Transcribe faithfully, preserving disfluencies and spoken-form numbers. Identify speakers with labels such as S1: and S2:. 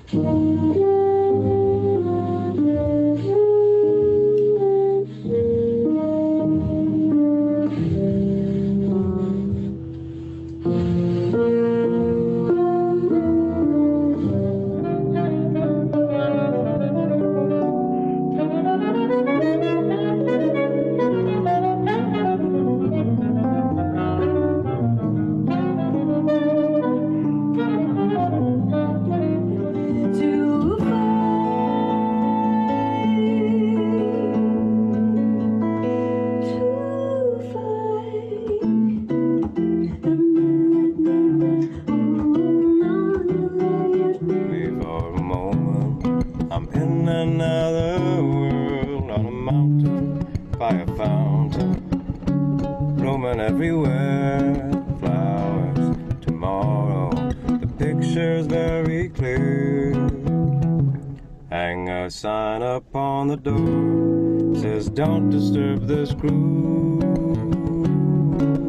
S1: I'm in another world, on a mountain, by a fountain, blooming everywhere, flowers, tomorrow, the picture's very clear. Hang a sign upon the door, says don't disturb this groove.